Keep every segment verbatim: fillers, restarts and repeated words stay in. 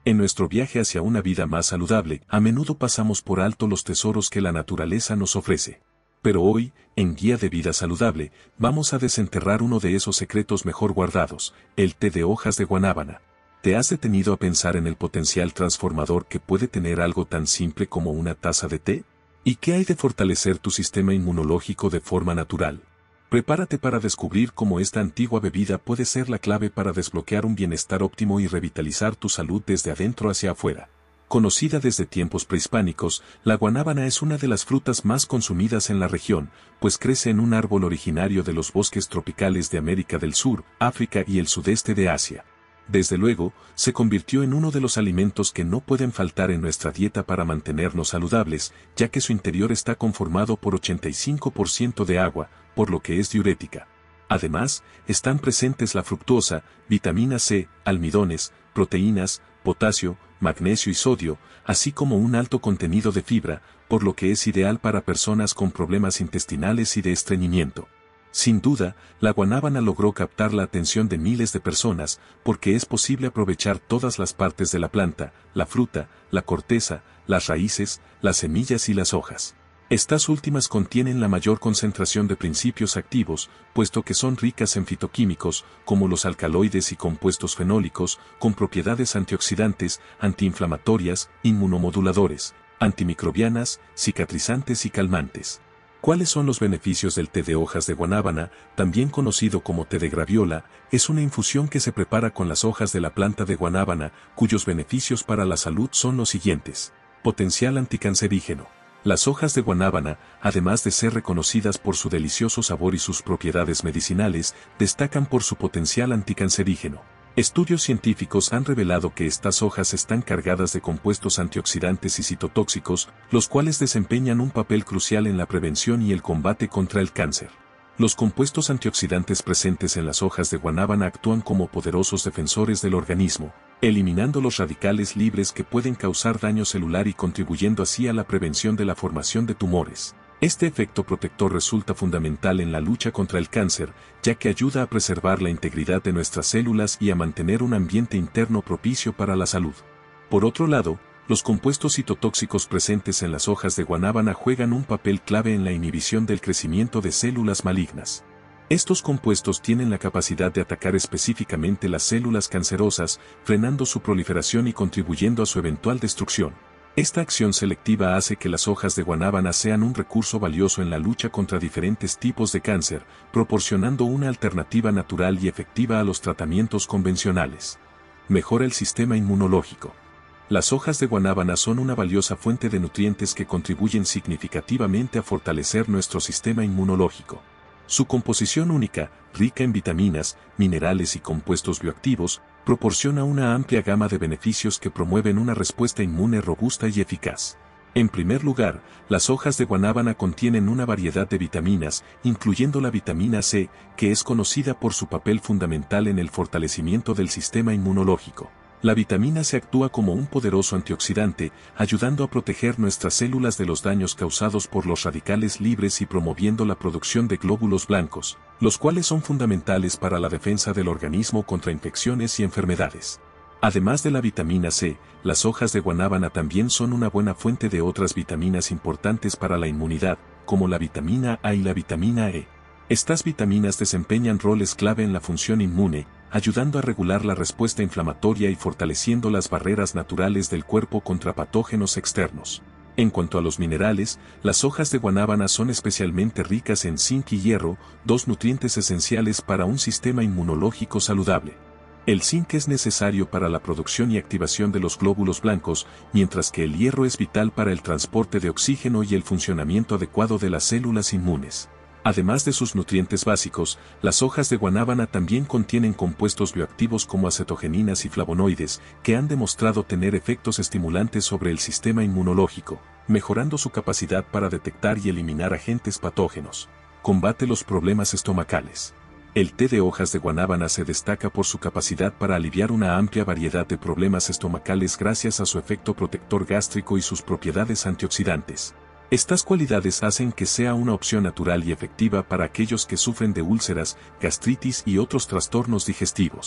En nuestro viaje hacia una vida más saludable, a menudo pasamos por alto los tesoros que la naturaleza nos ofrece. Pero hoy, en Guía de Vida Saludable, vamos a desenterrar uno de esos secretos mejor guardados, el té de hojas de guanábana. ¿Te has detenido a pensar en el potencial transformador que puede tener algo tan simple como una taza de té? ¿Y qué hay de fortalecer tu sistema inmunológico de forma natural? Prepárate para descubrir cómo esta antigua bebida puede ser la clave para desbloquear un bienestar óptimo y revitalizar tu salud desde adentro hacia afuera. Conocida desde tiempos prehispánicos, la guanábana es una de las frutas más consumidas en la región, pues crece en un árbol originario de los bosques tropicales de América del Sur, África y el sudeste de Asia. Desde luego, se convirtió en uno de los alimentos que no pueden faltar en nuestra dieta para mantenernos saludables, ya que su interior está conformado por ochenta y cinco por ciento de agua, por lo que es diurética. Además, están presentes la fructosa, vitamina C, almidones, proteínas, potasio, magnesio y sodio, así como un alto contenido de fibra, por lo que es ideal para personas con problemas intestinales y de estreñimiento. Sin duda, la guanábana logró captar la atención de miles de personas, porque es posible aprovechar todas las partes de la planta, la fruta, la corteza, las raíces, las semillas y las hojas. Estas últimas contienen la mayor concentración de principios activos, puesto que son ricas en fitoquímicos, como los alcaloides y compuestos fenólicos, con propiedades antioxidantes, antiinflamatorias, inmunomoduladores, antimicrobianas, cicatrizantes y calmantes. ¿Cuáles son los beneficios del té de hojas de guanábana, también conocido como té de graviola? Es una infusión que se prepara con las hojas de la planta de guanábana, cuyos beneficios para la salud son los siguientes. Potencial anticancerígeno. Las hojas de guanábana, además de ser reconocidas por su delicioso sabor y sus propiedades medicinales, destacan por su potencial anticancerígeno. Estudios científicos han revelado que estas hojas están cargadas de compuestos antioxidantes y citotóxicos, los cuales desempeñan un papel crucial en la prevención y el combate contra el cáncer. Los compuestos antioxidantes presentes en las hojas de guanábana actúan como poderosos defensores del organismo, eliminando los radicales libres que pueden causar daño celular y contribuyendo así a la prevención de la formación de tumores. Este efecto protector resulta fundamental en la lucha contra el cáncer, ya que ayuda a preservar la integridad de nuestras células y a mantener un ambiente interno propicio para la salud. Por otro lado, los compuestos citotóxicos presentes en las hojas de guanábana juegan un papel clave en la inhibición del crecimiento de células malignas. Estos compuestos tienen la capacidad de atacar específicamente las células cancerosas, frenando su proliferación y contribuyendo a su eventual destrucción. Esta acción selectiva hace que las hojas de guanábana sean un recurso valioso en la lucha contra diferentes tipos de cáncer, proporcionando una alternativa natural y efectiva a los tratamientos convencionales. Mejora el sistema inmunológico. Las hojas de guanábana son una valiosa fuente de nutrientes que contribuyen significativamente a fortalecer nuestro sistema inmunológico. Su composición única, rica en vitaminas, minerales y compuestos bioactivos, proporciona una amplia gama de beneficios que promueven una respuesta inmune robusta y eficaz. En primer lugar, las hojas de guanábana contienen una variedad de vitaminas, incluyendo la vitamina C, que es conocida por su papel fundamental en el fortalecimiento del sistema inmunológico. La vitamina C actúa como un poderoso antioxidante, ayudando a proteger nuestras células de los daños causados por los radicales libres y promoviendo la producción de glóbulos blancos, los cuales son fundamentales para la defensa del organismo contra infecciones y enfermedades. Además de la vitamina C, las hojas de guanábana también son una buena fuente de otras vitaminas importantes para la inmunidad, como la vitamina A y la vitamina E. Estas vitaminas desempeñan roles clave en la función inmune, ayudando a regular la respuesta inflamatoria y fortaleciendo las barreras naturales del cuerpo contra patógenos externos. En cuanto a los minerales, las hojas de guanábana son especialmente ricas en zinc y hierro, dos nutrientes esenciales para un sistema inmunológico saludable. El zinc es necesario para la producción y activación de los glóbulos blancos, mientras que el hierro es vital para el transporte de oxígeno y el funcionamiento adecuado de las células inmunes. Además de sus nutrientes básicos, las hojas de guanábana también contienen compuestos bioactivos como acetogeninas y flavonoides, que han demostrado tener efectos estimulantes sobre el sistema inmunológico, mejorando su capacidad para detectar y eliminar agentes patógenos. Combate los problemas estomacales. El té de hojas de guanábana se destaca por su capacidad para aliviar una amplia variedad de problemas estomacales gracias a su efecto protector gástrico y sus propiedades antioxidantes. Estas cualidades hacen que sea una opción natural y efectiva para aquellos que sufren de úlceras, gastritis y otros trastornos digestivos.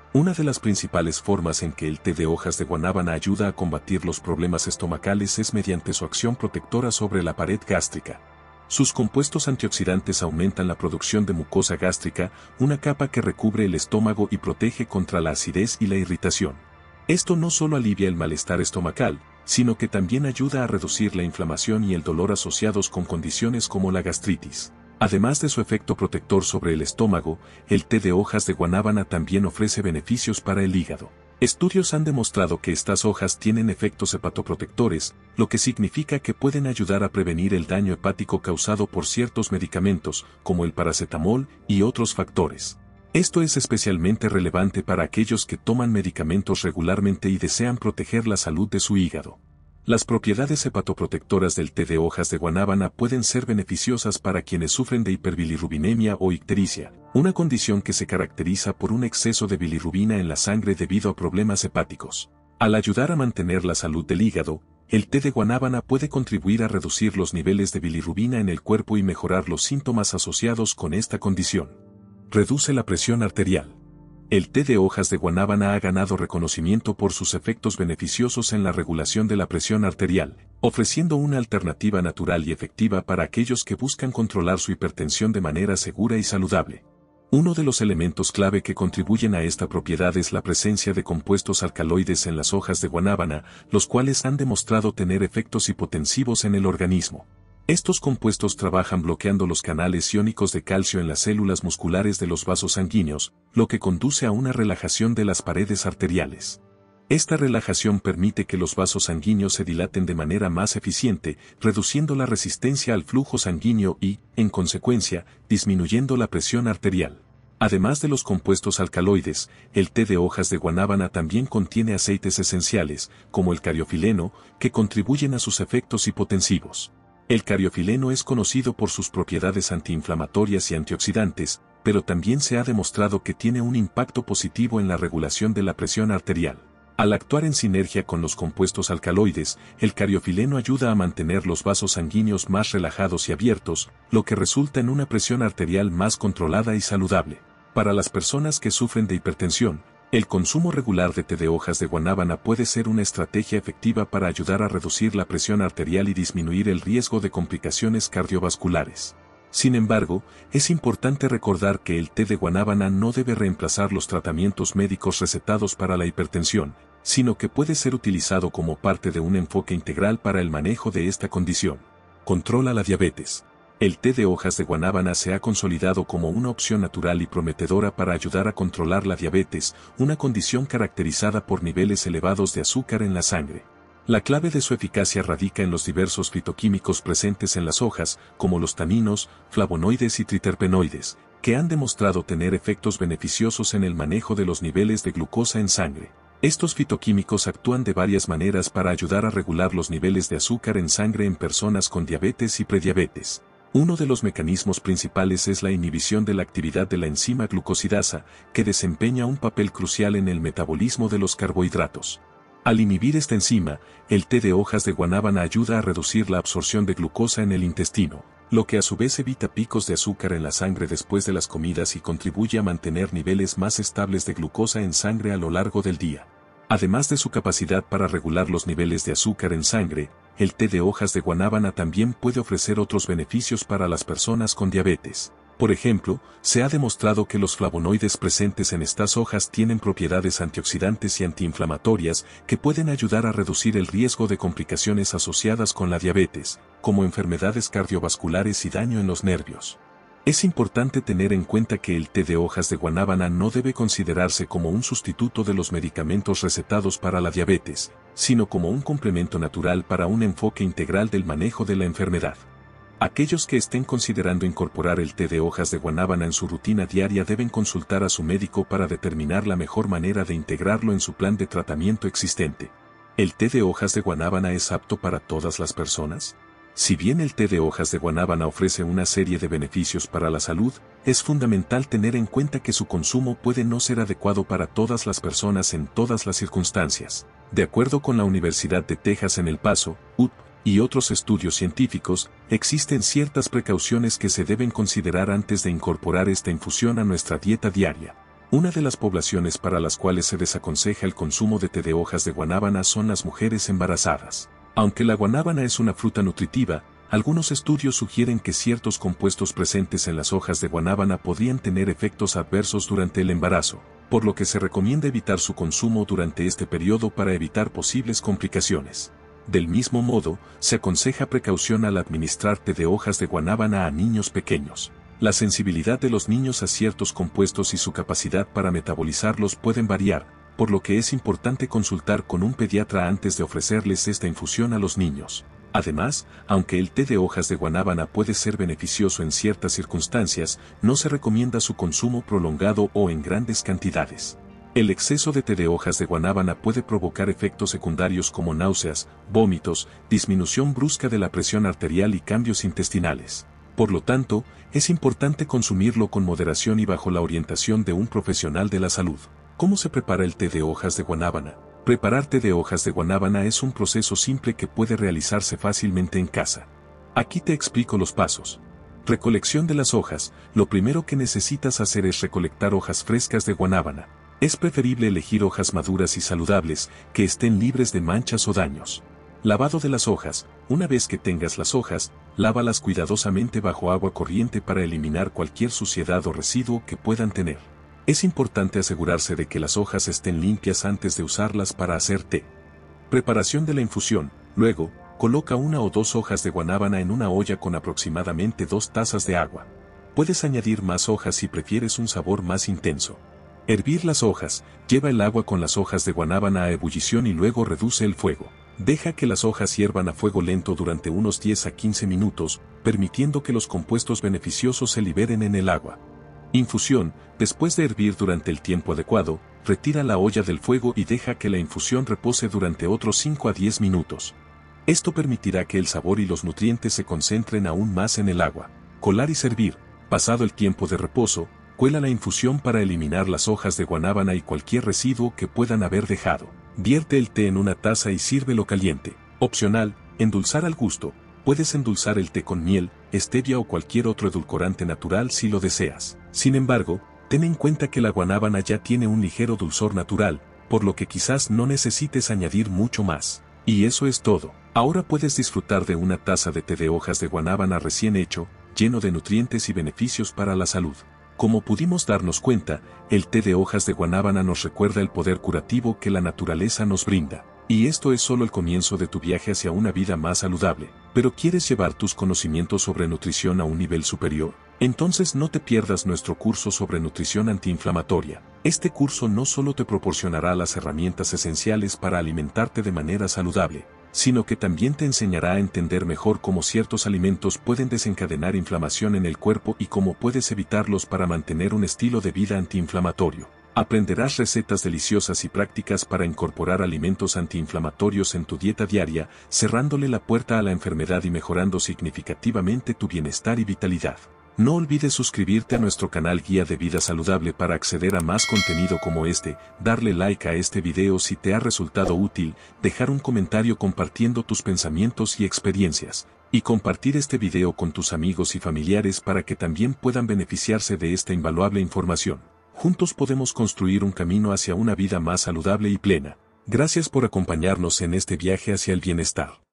Una de las principales formas en que el té de hojas de guanábana ayuda a combatir los problemas estomacales es mediante su acción protectora sobre la pared gástrica. Sus compuestos antioxidantes aumentan la producción de mucosa gástrica, una capa que recubre el estómago y protege contra la acidez y la irritación. Esto no solo alivia el malestar estomacal, sino que también ayuda a reducir la inflamación y el dolor asociados con condiciones como la gastritis. Además de su efecto protector sobre el estómago, el té de hojas de guanábana también ofrece beneficios para el hígado. Estudios han demostrado que estas hojas tienen efectos hepatoprotectores, lo que significa que pueden ayudar a prevenir el daño hepático causado por ciertos medicamentos, como el paracetamol y otros factores. Esto es especialmente relevante para aquellos que toman medicamentos regularmente y desean proteger la salud de su hígado. Las propiedades hepatoprotectoras del té de hojas de guanábana pueden ser beneficiosas para quienes sufren de hiperbilirrubinemia o ictericia, una condición que se caracteriza por un exceso de bilirrubina en la sangre debido a problemas hepáticos. Al ayudar a mantener la salud del hígado, el té de guanábana puede contribuir a reducir los niveles de bilirrubina en el cuerpo y mejorar los síntomas asociados con esta condición. Reduce la presión arterial. El té de hojas de guanábana ha ganado reconocimiento por sus efectos beneficiosos en la regulación de la presión arterial, ofreciendo una alternativa natural y efectiva para aquellos que buscan controlar su hipertensión de manera segura y saludable. Uno de los elementos clave que contribuyen a esta propiedad es la presencia de compuestos alcaloides en las hojas de guanábana, los cuales han demostrado tener efectos hipotensivos en el organismo. Estos compuestos trabajan bloqueando los canales iónicos de calcio en las células musculares de los vasos sanguíneos, lo que conduce a una relajación de las paredes arteriales. Esta relajación permite que los vasos sanguíneos se dilaten de manera más eficiente, reduciendo la resistencia al flujo sanguíneo y, en consecuencia, disminuyendo la presión arterial. Además de los compuestos alcaloides, el té de hojas de guanábana también contiene aceites esenciales, como el cariofileno, que contribuyen a sus efectos hipotensivos. El cariofileno es conocido por sus propiedades antiinflamatorias y antioxidantes, pero también se ha demostrado que tiene un impacto positivo en la regulación de la presión arterial. Al actuar en sinergia con los compuestos alcaloides, el cariofileno ayuda a mantener los vasos sanguíneos más relajados y abiertos, lo que resulta en una presión arterial más controlada y saludable. Para las personas que sufren de hipertensión, el consumo regular de té de hojas de guanábana puede ser una estrategia efectiva para ayudar a reducir la presión arterial y disminuir el riesgo de complicaciones cardiovasculares. Sin embargo, es importante recordar que el té de guanábana no debe reemplazar los tratamientos médicos recetados para la hipertensión, sino que puede ser utilizado como parte de un enfoque integral para el manejo de esta condición. Controla la diabetes. El té de hojas de guanábana se ha consolidado como una opción natural y prometedora para ayudar a controlar la diabetes, una condición caracterizada por niveles elevados de azúcar en la sangre. La clave de su eficacia radica en los diversos fitoquímicos presentes en las hojas, como los taninos, flavonoides y triterpenoides, que han demostrado tener efectos beneficiosos en el manejo de los niveles de glucosa en sangre. Estos fitoquímicos actúan de varias maneras para ayudar a regular los niveles de azúcar en sangre en personas con diabetes y prediabetes. Uno de los mecanismos principales es la inhibición de la actividad de la enzima glucosidasa, que desempeña un papel crucial en el metabolismo de los carbohidratos. Al inhibir esta enzima, el té de hojas de guanábana ayuda a reducir la absorción de glucosa en el intestino, lo que a su vez evita picos de azúcar en la sangre después de las comidas y contribuye a mantener niveles más estables de glucosa en sangre a lo largo del día. Además de su capacidad para regular los niveles de azúcar en sangre, el té de hojas de guanábana también puede ofrecer otros beneficios para las personas con diabetes. Por ejemplo, se ha demostrado que los flavonoides presentes en estas hojas tienen propiedades antioxidantes y antiinflamatorias que pueden ayudar a reducir el riesgo de complicaciones asociadas con la diabetes, como enfermedades cardiovasculares y daño en los nervios. Es importante tener en cuenta que el té de hojas de guanábana no debe considerarse como un sustituto de los medicamentos recetados para la diabetes, sino como un complemento natural para un enfoque integral del manejo de la enfermedad. Aquellos que estén considerando incorporar el té de hojas de guanábana en su rutina diaria deben consultar a su médico para determinar la mejor manera de integrarlo en su plan de tratamiento existente. ¿El té de hojas de guanábana es apto para todas las personas? Si bien el té de hojas de guanábana ofrece una serie de beneficios para la salud, es fundamental tener en cuenta que su consumo puede no ser adecuado para todas las personas en todas las circunstancias. De acuerdo con la Universidad de Texas en El Paso, U T, y otros estudios científicos, existen ciertas precauciones que se deben considerar antes de incorporar esta infusión a nuestra dieta diaria. Una de las poblaciones para las cuales se desaconseja el consumo de té de hojas de guanábana son las mujeres embarazadas. Aunque la guanábana es una fruta nutritiva, algunos estudios sugieren que ciertos compuestos presentes en las hojas de guanábana podrían tener efectos adversos durante el embarazo, por lo que se recomienda evitar su consumo durante este periodo para evitar posibles complicaciones. Del mismo modo, se aconseja precaución al administrar té de hojas de guanábana a niños pequeños. La sensibilidad de los niños a ciertos compuestos y su capacidad para metabolizarlos pueden variar, por lo que es importante consultar con un pediatra antes de ofrecerles esta infusión a los niños. Además, aunque el té de hojas de guanábana puede ser beneficioso en ciertas circunstancias, no se recomienda su consumo prolongado o en grandes cantidades. El exceso de té de hojas de guanábana puede provocar efectos secundarios como náuseas, vómitos, disminución brusca de la presión arterial y cambios intestinales. Por lo tanto, es importante consumirlo con moderación y bajo la orientación de un profesional de la salud. ¿Cómo se prepara el té de hojas de guanábana? Preparar té de hojas de guanábana es un proceso simple que puede realizarse fácilmente en casa. Aquí te explico los pasos. Recolección de las hojas. Lo primero que necesitas hacer es recolectar hojas frescas de guanábana. Es preferible elegir hojas maduras y saludables, que estén libres de manchas o daños. Lavado de las hojas. Una vez que tengas las hojas, lávalas cuidadosamente bajo agua corriente para eliminar cualquier suciedad o residuo que puedan tener. Es importante asegurarse de que las hojas estén limpias antes de usarlas para hacer té. Preparación de la infusión. Luego, coloca una o dos hojas de guanábana en una olla con aproximadamente dos tazas de agua. Puedes añadir más hojas si prefieres un sabor más intenso. Hervir las hojas. Lleva el agua con las hojas de guanábana a ebullición y luego reduce el fuego. Deja que las hojas hiervan a fuego lento durante unos diez a quince minutos, permitiendo que los compuestos beneficiosos se liberen en el agua. Infusión. Después de hervir durante el tiempo adecuado, retira la olla del fuego y deja que la infusión repose durante otros cinco a diez minutos. Esto permitirá que el sabor y los nutrientes se concentren aún más en el agua. Colar y servir. Pasado el tiempo de reposo, cuela la infusión para eliminar las hojas de guanábana y cualquier residuo que puedan haber dejado. Vierte el té en una taza y sírvelo caliente. Opcional, endulzar al gusto. Puedes endulzar el té con miel, stevia o cualquier otro edulcorante natural si lo deseas. Sin embargo, ten en cuenta que la guanábana ya tiene un ligero dulzor natural, por lo que quizás no necesites añadir mucho más. Y eso es todo. Ahora puedes disfrutar de una taza de té de hojas de guanábana recién hecho, lleno de nutrientes y beneficios para la salud. Como pudimos darnos cuenta, el té de hojas de guanábana nos recuerda el poder curativo que la naturaleza nos brinda. Y esto es solo el comienzo de tu viaje hacia una vida más saludable. ¿Pero quieres llevar tus conocimientos sobre nutrición a un nivel superior? Entonces no te pierdas nuestro curso sobre nutrición antiinflamatoria. Este curso no solo te proporcionará las herramientas esenciales para alimentarte de manera saludable, sino que también te enseñará a entender mejor cómo ciertos alimentos pueden desencadenar inflamación en el cuerpo y cómo puedes evitarlos para mantener un estilo de vida antiinflamatorio. Aprenderás recetas deliciosas y prácticas para incorporar alimentos antiinflamatorios en tu dieta diaria, cerrándole la puerta a la enfermedad y mejorando significativamente tu bienestar y vitalidad. No olvides suscribirte a nuestro canal Guía de Vida Saludable para acceder a más contenido como este, darle like a este video si te ha resultado útil, dejar un comentario compartiendo tus pensamientos y experiencias, y compartir este video con tus amigos y familiares para que también puedan beneficiarse de esta invaluable información. Juntos podemos construir un camino hacia una vida más saludable y plena. Gracias por acompañarnos en este viaje hacia el bienestar.